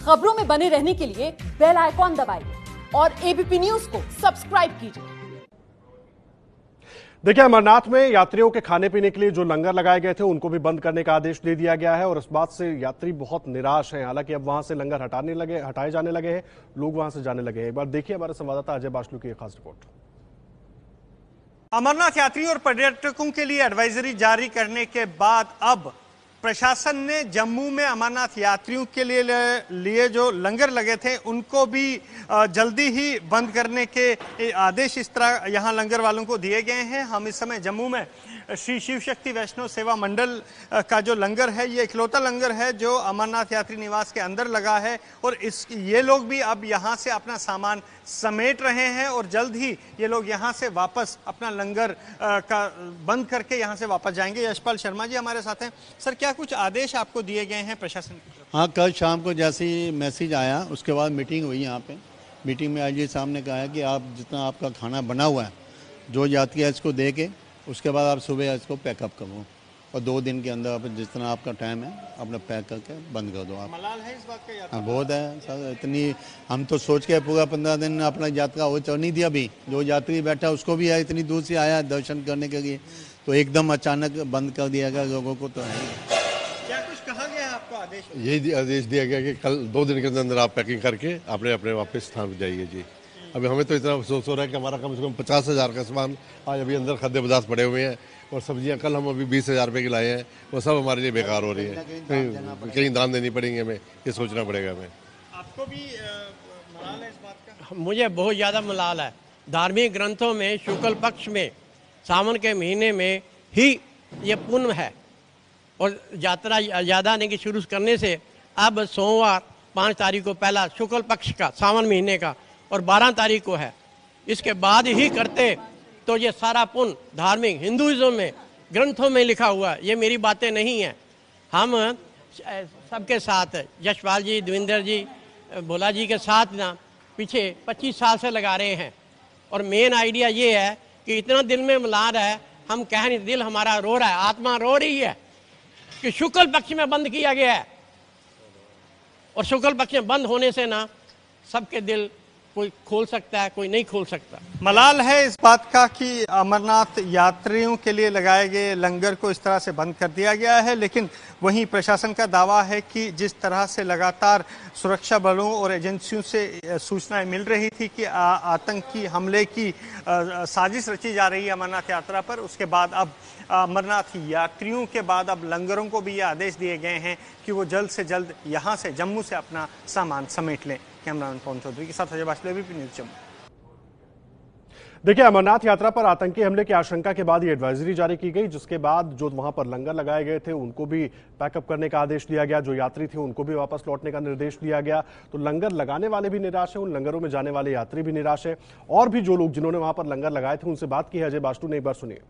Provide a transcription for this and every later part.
खबरों में बने रहने के लिए बेल आइकॉन दबाइए और एबीपी न्यूज को सब्सक्राइब कीजिए। देखिए, अमरनाथ में यात्रियों के खाने पीने के लिए जो लंगर लगाए गए थे उनको भी बंद करने का आदेश दे दिया गया है और इस बात से यात्री बहुत निराश हैं। हालांकि अब वहां से लंगर हटाए जाने लगे हैं, लोग वहां से जाने लगे हैं। एक बार देखिए हमारे संवाददाता अजय बाशलू की एक खास रिपोर्ट। अमरनाथ यात्रियों और पर्यटकों के लिए एडवाइजरी जारी करने के बाद अब प्रशासन ने जम्मू में अमरनाथ यात्रियों के लिए जो लंगर लगे थे उनको भी जल्दी ही बंद करने के आदेश इस तरह यहां लंगर वालों को दिए गए हैं। हम इस समय जम्मू में श्री शिव शक्ति वैष्णव सेवा मंडल का जो लंगर है, ये इकलौता लंगर है जो अमरनाथ यात्री निवास के अंदर लगा है और ये लोग भी अब यहाँ से अपना सामान समेट रहे हैं और जल्द ही ये लोग यहाँ से वापस अपना लंगर का बंद करके यहाँ से वापस जाएंगे। यशपाल शर्मा जी हमारे साथ हैं। सर, क्या कुछ आदेश आपको दिए गए हैं प्रशासन की तरफ? हाँ, कल शाम को जैसे ही मैसेज आया उसके बाद मीटिंग हुई यहाँ पे। मीटिंग में आईजी साहब ने कहा है कि आप जितना आपका खाना बना हुआ है जो यात्री है इसको दे के उसके बाद आप सुबह इसको पैकअप करो और 2 दिन के अंदर आप जितना आपका टाइम है अपना पैक करके बंद कर दो। आप मलाल है इस बात का यात्रा? हाँ, बहुत है सर। इतनी हम तो सोच के पूरा 15 दिन अपना यात्रा हो चल नहीं दिया। अभी जो यात्री बैठा उसको भी है, इतनी दूर से आया दर्शन करने के लिए, तो एकदम अचानक बंद कर दिया गया लोगों को। तो है क्या कुछ कहा गया है आपको आदेश? यही आदेश दिया गया कि कल 2 दिन के अंदर आप पैकिंग करके अपने अपने वापस स्थान पर जाइए जी। अभी हमें तो इतना अफसोस हो रहा है कि हमारा कम से कम 50,000 का सामान आज अभी अंदर खाद्य पदार्थ पड़े हुए हैं और सब्जियां कल हम अभी 20,000 रुपये की लाए हैं, वो सब हमारे लिए बेकार हो रही है। कहीं दान देनी पड़ेंगे, हमें ये सोचना पड़ेगा। हमें आपको भी मलाल है इस बात का? मुझे बहुत ज़्यादा मलाल है। धार्मिक ग्रंथों में शुक्ल पक्ष में सावन के महीने में ही ये पुण्य है और यात्रा ज़्यादा आने की शुरू करने से अब सोमवार 5 तारीख को पहला शुक्ल पक्ष का सावन महीने का और 12 तारीख को है। इसके बाद ही करते तो ये सारा पुण्य धार्मिक हिंदुइज्म में ग्रंथों में लिखा हुआ है। ये मेरी बातें नहीं हैं। हम सबके साथ यशपाल जी, देवेंद्र जी, भोला जी के साथ ना पीछे 25 साल से लगा रहे हैं और मेन आइडिया ये है कि इतना दिल में मलाल है, हम कह नहीं, दिल हमारा रो रहा है, आत्मा रो रही है कि शुक्ल पक्ष में बंद किया गया है और शुक्ल पक्ष में बंद होने से ना सबके दिल कोई खोल सकता है, कोई नहीं खोल सकता। मलाल है इस बात का कि अमरनाथ यात्रियों के लिए लगाए गए लंगर को इस तरह से बंद कर दिया गया है, लेकिन वहीं प्रशासन का दावा है कि जिस तरह से लगातार सुरक्षा बलों और एजेंसियों से सूचनाएं मिल रही थी कि आतंकी हमले की साजिश रची जा रही है अमरनाथ यात्रा पर, उसके बाद अब अमरनाथ यात्रियों के बाद अब लंगरों को भी ये आदेश दिए गए हैं कि वो जल्द से जल्द यहाँ से जम्मू से अपना सामान समेट लें। कैमरामैन पवन चौधरी के साथ अजय बाशलू, एबीपी न्यूज जम्मू। देखिए, अमरनाथ यात्रा पर आतंकी हमले की आशंका के बाद ये एडवाइजरी जारी की गई, जिसके बाद जो वहां पर लंगर लगाए गए थे उनको भी पैकअप करने का आदेश दिया गया। जो यात्री थे उनको भी वापस लौटने का निर्देश दिया गया। तो लंगर लगाने वाले भी निराश हैं, उन लंगरों में जाने वाले यात्री भी निराश हैं और भी जो लोग जिन्होंने वहां पर लंगर लगाए थे उनसे बात की है अजय बाशलू ने। एक बार सुनिए।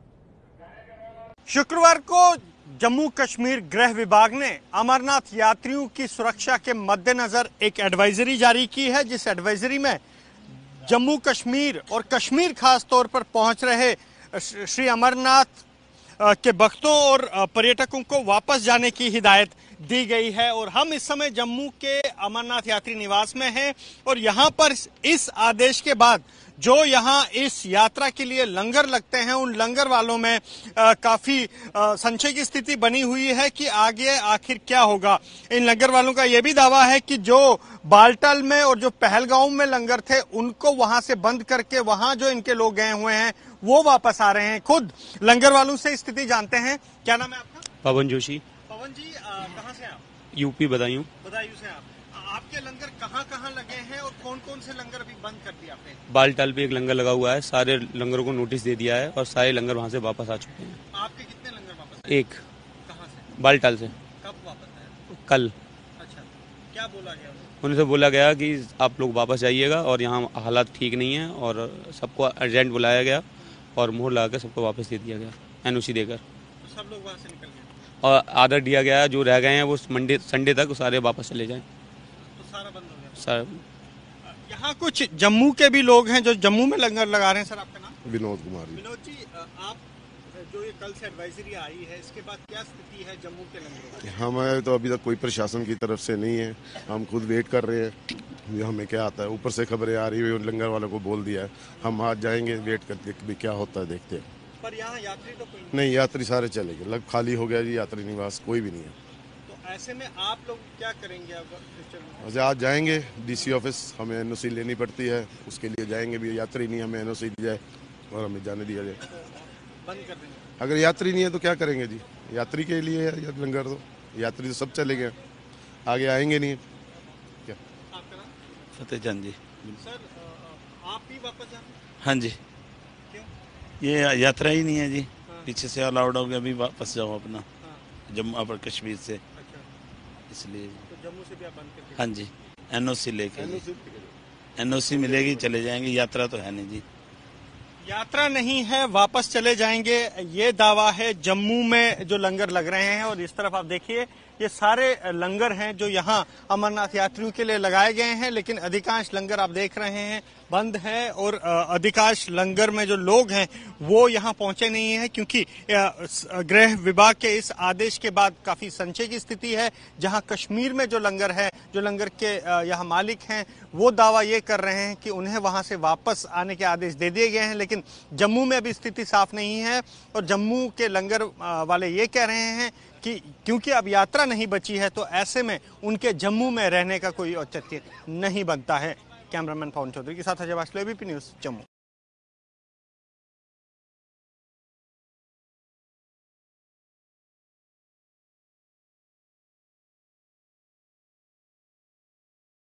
शुक्रवार को जम्मू कश्मीर गृह विभाग ने अमरनाथ यात्रियों की सुरक्षा के मद्देनजर एक एडवाइजरी जारी की है, जिस एडवाइजरी में जम्मू कश्मीर और कश्मीर खास तौर पर पहुंच रहे श्री अमरनाथ के भक्तों और पर्यटकों को वापस जाने की हिदायत दी गई है। और हम इस समय जम्मू के अमरनाथ यात्री निवास में हैं और यहाँ पर इस आदेश के बाद जो यहाँ इस यात्रा के लिए लंगर लगते हैं उन लंगर वालों में काफी संशय की स्थिति बनी हुई है कि आगे आखिर क्या होगा। इन लंगर वालों का यह भी दावा है कि जो बालटाल में और जो पहलगांव में लंगर थे उनको वहां से बंद करके वहां जो इनके लोग गए हुए हैं वो वापस आ रहे हैं। खुद लंगर वालों से स्थिति जानते हैं। क्या नाम है आपका? पवन जोशी। पवन जी, कहाँ से आप? यूपी बदायूं। बदायूं से आप। आपके लंगर कहाँ लगे हैं और कौन कौन से लंगर अभी बंद कर दिया आपने? बालटाल पे एक लंगर लगा हुआ है, सारे लंगरों को नोटिस दे दिया है और सारे लंगर वहाँ से वापस आ चुके हैं। आपके कितने लंगर वापस आए? एक। कहाँ से? बालटाल से। कब वापस आए? कल। अच्छा, क्या बोला गया? उनसे बोला गया कि आप लोग वापस जाइएगा और यहाँ हालात ठीक नहीं है और सबको अर्जेंट बुलाया गया और मोहर लगा के सबको वापस दे दिया गया एनओसी देकर। तो सब लोग वहाँ से निकल गए और आर्डर दिया गया है जो रह गए हैं वो संडे तक सारे वापस चले जाएं। तो सारा बंद हो गया सर। यहाँ कुछ जम्मू के भी लोग हैं जो जम्मू में लंगर लगा रहे हैं। सर, आपका नाम? विनोद कुमार। विनोद जी, आप जो ये कल से एडवाइजरी आई है, इसके बाद क्या स्थिति है जम्मू के लंगरों की? हमें तो अभी तक कोई प्रशासन की तरफ से नहीं है, हम खुद वेट कर रहे हैं, ये हमें क्या आता है। ऊपर से खबरें आ रही है, लंगर वालों को बोल दिया है, हम आज जाएंगे, वेट करके भी क्या होता है देखते हैं। पर यहाँ यात्री तो कोई नहीं, यात्री सारे चले गए, लग खाली हो गया जी, यात्री निवास कोई भी नहीं है। तो ऐसे में आप लोग क्या करेंगे अब? वैसे आज जाएंगे डीसी ऑफिस, हमें एनओसी लेनी पड़ती है, उसके लिए जाएंगे भी, यात्री नहीं हमें एनओसी दी जाए और हमें जाने दिया जाए। बंद कर देंगे? अगर यात्री नहीं है तो क्या करेंगे जी, यात्री के लिए है लंगर, तो यात्री तो सब चले गए, आगे आएंगे नहीं क्या। आपका नाम? फतेह चंद जी। सर आप भी वापस जाना? हाँ जी, क्यों? ये यात्रा ही नहीं है जी, हाँ। पीछे से अलाउड हो गया, अभी वापस जाओ अपना हाँ। जम्मू पर कश्मीर से, अच्छा, इसलिए। तो जम्मू से भी आप बंद करके? हाँ जी, एनओसी लेके, एनओसी मिलेगी चले जाएंगे, यात्रा तो है नहीं जी। यात्रा नहीं है, वापस चले जाएंगे, ये दावा है। जम्मू में जो लंगर लग रहे हैं और इस तरफ आप देखिए ये सारे लंगर हैं जो यहाँ अमरनाथ यात्रियों के लिए लगाए गए हैं, लेकिन अधिकांश लंगर आप देख रहे हैं बंद है और अधिकांश लंगर में जो लोग हैं वो यहाँ पहुंचे नहीं हैं, क्योंकि गृह विभाग के इस आदेश के बाद काफी संशय की स्थिति है। जहां कश्मीर में जो लंगर है, जो लंगर के यहाँ मालिक हैं, वो दावा ये कर रहे हैं कि उन्हें वहां से वापस आने के आदेश दे दिए गए हैं, लेकिन जम्मू में अभी स्थिति साफ नहीं है। और जम्मू के लंगर वाले ये कह रहे हैं कि क्योंकि अब यात्रा नहीं बची है तो ऐसे में उनके जम्मू में रहने का कोई औचित्य नहीं बनता है। कैमरामैन पवन चौधरी के साथ अजय वासले, एबीपी न्यूज़, जम्मू।